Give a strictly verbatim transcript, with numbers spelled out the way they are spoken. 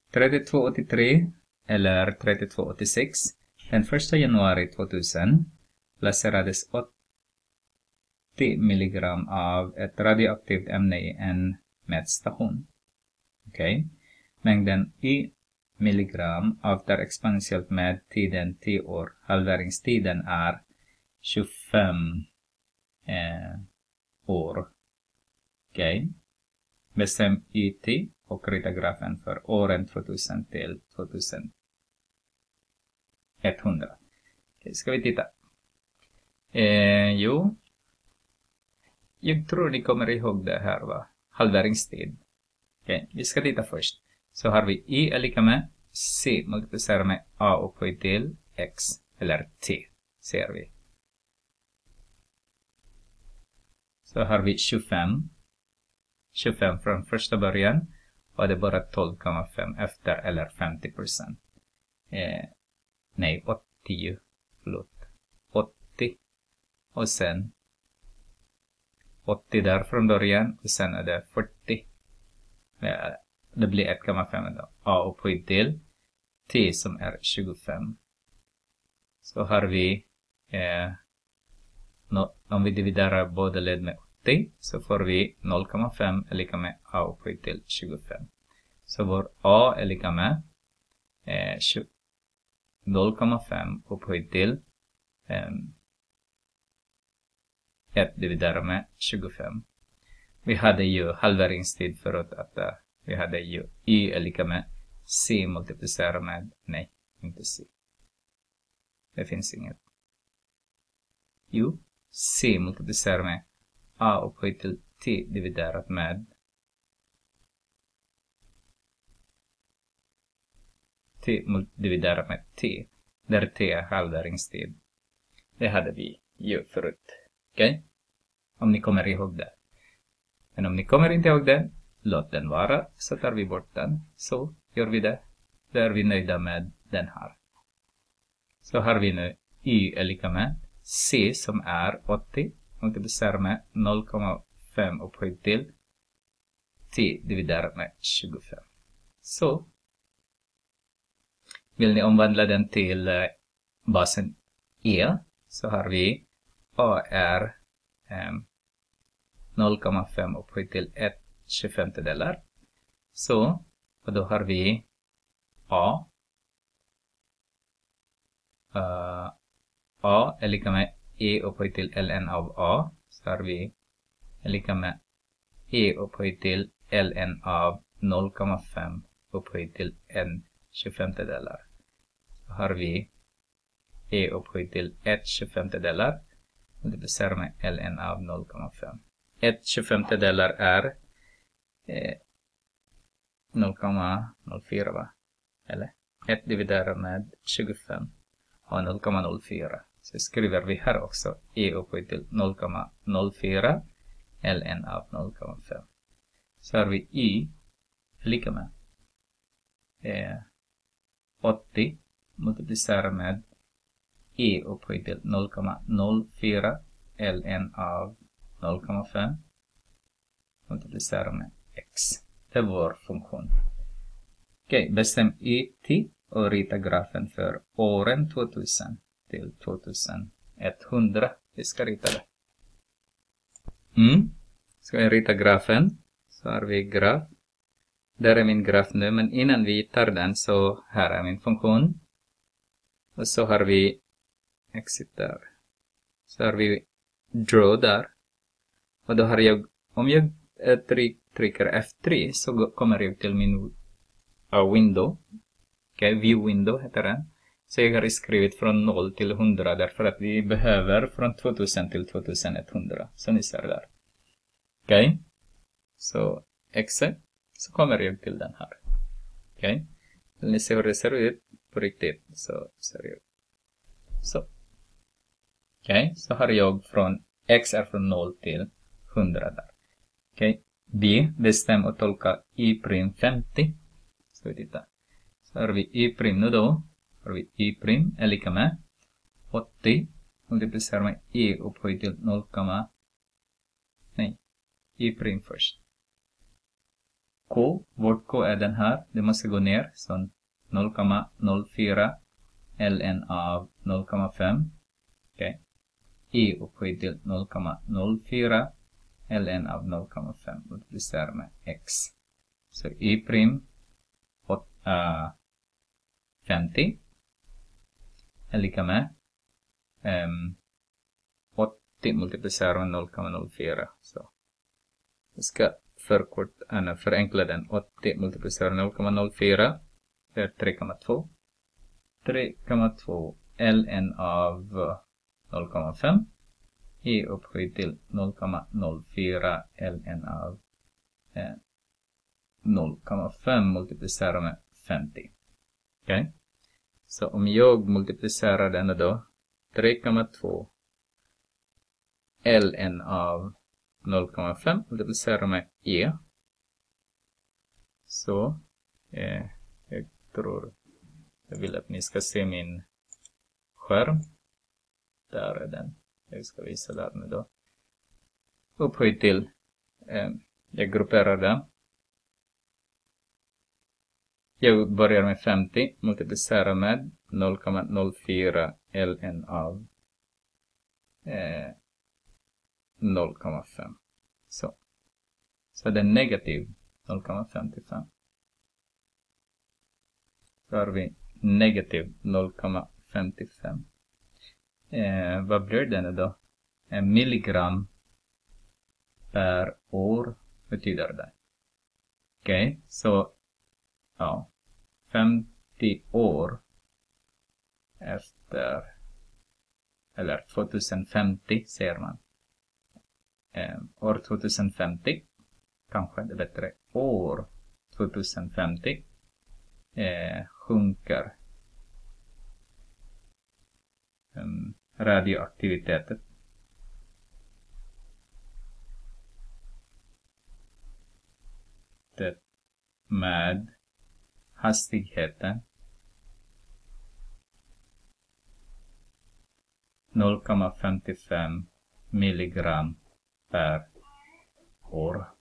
trettiotvå åttiotre eller trettiotvå åttiosex den första januari tvåtusen placerades åttio milligram av ett radioaktivt ämne i en mätstation. Okej. Okay. Mängden i milligram avtar exponentiellt med tiden tio år. Halveringstiden är tjugofem eh, år. Okej. Okay. Bestäm Y T och rita grafen för åren tvåtusen till tvåtusen etthundra. Okay, ska vi titta. Eh, jo. Jag tror ni kommer ihåg det här, va? Halveringstid. Okej, okay, vi ska titta först. Så har vi Y är lika med C multiplicerar med A upphöjt till X eller T, ser vi. Så har vi tjugofem. tjugofem från första början. Och det är bara tolv komma fem efter eller femtio procent. Eh, nej, åttio. Förlåt. åttio. Och sen åttio där från början. Och sen är det fyrtio. Eh, det blir ett komma fem då. A upphöjt till T som är tjugofem. Så har vi eh, no, om vi dividerar båda led med åttio så får vi noll komma fem är lika med A upphöjt till tjugofem. Så vår A är lika med eh, noll komma fem upphöjt till eh, ett dividerat med tjugofem. Vi hade ju halveringstid förut att uh, vi hade ju Y är lika med C multiplicerat med, nej, inte C. Det finns inget. Jo, C multiplicerat med A upphöjt till T dividerat med T dividerat med T. Där T är halveringstid. Det hade vi ju förut. Okej? Okay? Om ni kommer ihåg det. Men om ni kommer inte ihåg det, låt den vara, så tar vi bort den. Så gör vi det. Då är vi nöjda med den här. Så har vi nu Y är lika med C som är åttio multiplicerat med noll komma fem upphöjt till T dividerat med tjugofem. Så vill ni omvandla den till eh, basen E, så har vi A är eh, noll komma fem upphöjt till ett tjugofemtedelar. Så, och då har vi A. Uh, A är lika med E upphöjt till ln av A. Så har vi är lika med E upphöjt till ln av noll komma fem upphöjt till en tjugofemtedelar. Så har vi E upphöjt till ett tjugofemtedelar. Och det blir med ln av noll komma fem. ett tjugofemtedelar är eh, noll komma noll fyra, va? Eller ett dividerat med tjugofem och noll komma noll fyra. Så skriver vi här också E upphöjt till noll komma noll fyra ln av noll komma fem. Så har vi Y lika med eh, åttio multiplicerat med E upphöjt till noll komma noll fyra ln av noll komma fem multiplicerat med X. Det är vår funktion. Okej, okay, bestäm Y T och rita grafen för åren tvåtusen till tvåtusen etthundra. Vi ska rita det. Mm. Ska jag rita grafen? Så har vi graf. Där är min graf nu, men innan vi tar den så här är min funktion. Och så har vi exit där. Så har vi draw där. Och då har jag, om jag äh, trycker F tre så kommer jag till min uh, window. Okej, okay, view window heter den. Så jag har skrivit från noll till hundra därför att vi behöver från tvåtusen till tvåtusen etthundra. Så ni ser där. Okej. Okay. Så exit. Så kommer jag till den här. Okej. Okay. Vill ni se hur det ser ut på riktigt? Så ser jag. Så. Okej. Okay. Så har jag från X är från noll till hundra där. Okej. Okay. B. Bestäm och tolka Y' femtio. Så vi tittar. Så har vi Y' nu då. Har vi Y' är lika med åttio. Multiplicerar med E upphöjt till noll, nej. Y' först. K, vårt K är den här. Det måste gå ner. Så noll komma noll fyra ln av noll komma fem. Okej. E upphöjt till noll komma noll fyra ln av noll komma fem multiplicerat med x. Så e prim uh, femtio är lika med um, åttio multiplicerat med noll komma noll fyra. Så jag ska förkort, äh, förenkla den. åttio multiplicerat med noll komma noll fyra är tre komma två. tre komma två ln av noll komma fem. E upphöjt till noll komma noll fyra ln av eh, noll komma fem multiplicerat med femtio. Okej. Okay. Så om jag multiplicerar denna då. tre komma två ln av noll komma fem multiplicerat med e. Så eh, jag tror jag vill att ni ska se min skärm. Där är den. Jag ska visa där nu då. Upphöjt till, eh, jag grupperar den. Jag börjar med femtio, multiplicerar med noll komma noll fyra ln av eh, noll komma fem. Så. Så det är negativ noll komma femtiofem. Så har vi negativ noll komma femtiofem. Eh, vad blir det då? En milligram per år betyder det. Okej, okay, så ja, femtio år efter, eller tjugohundrafemtio ser man. Eh, år tjugohundrafemtio, kanske det är bättre, år tjugohundrafemtio eh, sjunker um, radioaktiviteten det med hastigheten noll komma femtiofem milligram per år.